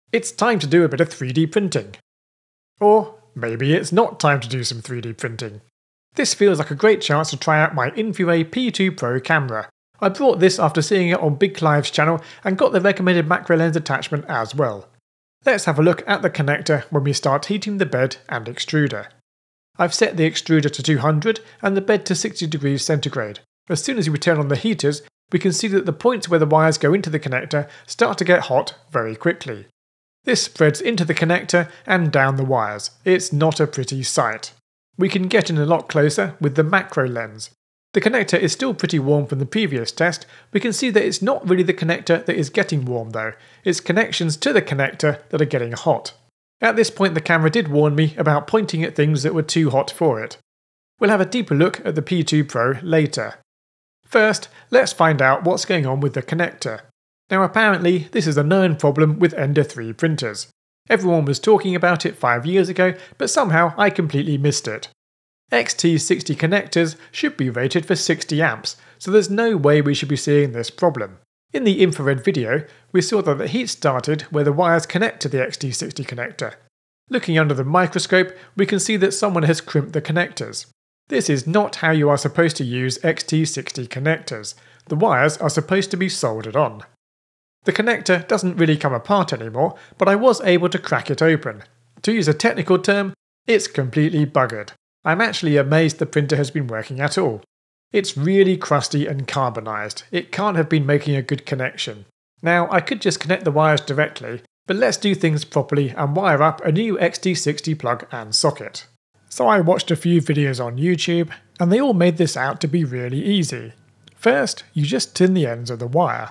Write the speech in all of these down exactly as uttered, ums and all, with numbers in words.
It's time to do a bit of three D printing. Or maybe it's not time to do some three D printing. This feels like a great chance to try out my Infrared P two Pro camera. I bought this after seeing it on Big Clive's channel and got the recommended macro lens attachment as well. Let's have a look at the connector when we start heating the bed and extruder. I've set the extruder to two hundred and the bed to sixty degrees centigrade. As soon as we turn on the heaters, we can see that the points where the wires go into the connector start to get hot very quickly. This spreads into the connector and down the wires. It's not a pretty sight. We can get in a lot closer with the macro lens. The connector is still pretty warm from the previous test. We can see that it's not really the connector that is getting warm though, it's connections to the connector that are getting hot. At this point the camera did warn me about pointing at things that were too hot for it. We'll have a deeper look at the P two Pro later. First, let's find out what's going on with the connector. Now apparently this is a known problem with Ender three printers. Everyone was talking about it five years ago, but somehow I completely missed it. X T sixty connectors should be rated for sixty amps, so there's no way we should be seeing this problem. In the infrared video, we saw that the heat started where the wires connect to the X T sixty connector. Looking under the microscope, we can see that someone has crimped the connectors. This is not how you are supposed to use X T sixty connectors. The wires are supposed to be soldered on. The connector doesn't really come apart anymore, but I was able to crack it open. To use a technical term, it's completely buggered. I'm actually amazed the printer has been working at all. It's really crusty and carbonised. It can't have been making a good connection. Now, I could just connect the wires directly, but let's do things properly and wire up a new X T sixty plug and socket. So I watched a few videos on YouTube, and they all made this out to be really easy. First, you just tin the ends of the wire.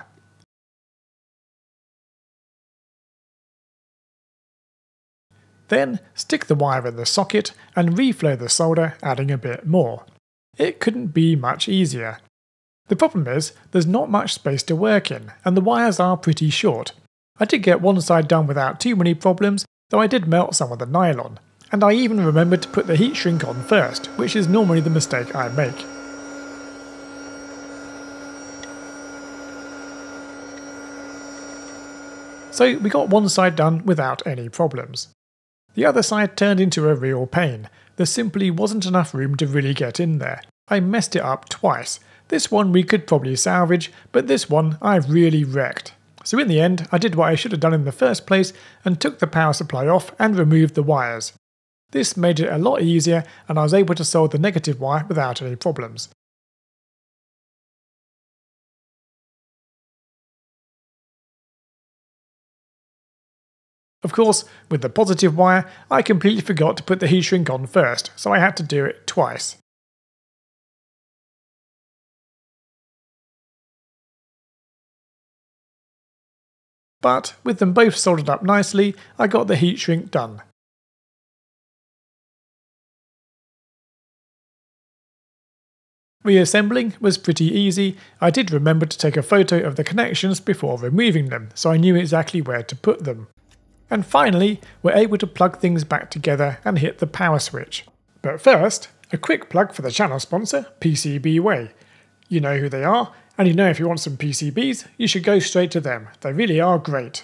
Then, stick the wire in the socket and reflow the solder, adding a bit more. It couldn't be much easier. The problem is, there's not much space to work in, and the wires are pretty short. I did get one side done without too many problems, though I did melt some of the nylon. And I even remembered to put the heat shrink on first, which is normally the mistake I make. So we got one side done without any problems. The other side turned into a real pain. There simply wasn't enough room to really get in there. I messed it up twice. This one we could probably salvage, but this one I've really wrecked. So in the end, I did what I should have done in the first place and took the power supply off and removed the wires. This made it a lot easier and I was able to solder the negative wire without any problems. Of course, with the positive wire, I completely forgot to put the heat shrink on first, so I had to do it twice. But with them both soldered up nicely, I got the heat shrink done. Reassembling was pretty easy. I did remember to take a photo of the connections before removing them, so I knew exactly where to put them. And finally, we're able to plug things back together and hit the power switch. But first, a quick plug for the channel sponsor, PCBWay. You know who they are, and you know if you want some P C Bs, you should go straight to them. They really are great.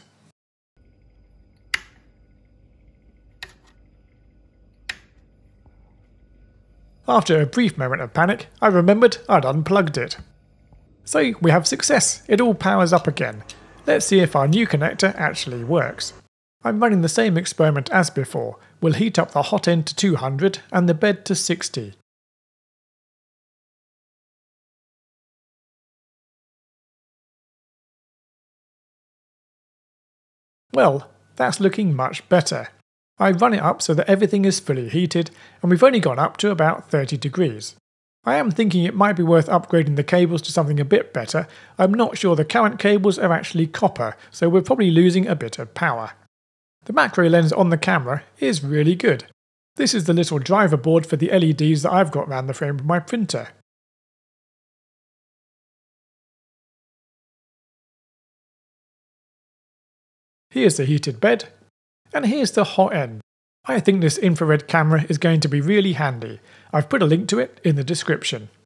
After a brief moment of panic, I remembered I'd unplugged it. So we have success, it all powers up again. Let's see if our new connector actually works. I'm running the same experiment as before. We'll heat up the hot end to two hundred and the bed to sixty. Well, that's looking much better. I run it up so that everything is fully heated, and we've only gone up to about thirty degrees. I am thinking it might be worth upgrading the cables to something a bit better. I'm not sure the current cables are actually copper, so we're probably losing a bit of power. The macro lens on the camera is really good. This is the little driver board for the L E Ds that I've got around the frame of my printer. Here's the heated bed, and here's the hot end. I think this infrared camera is going to be really handy. I've put a link to it in the description.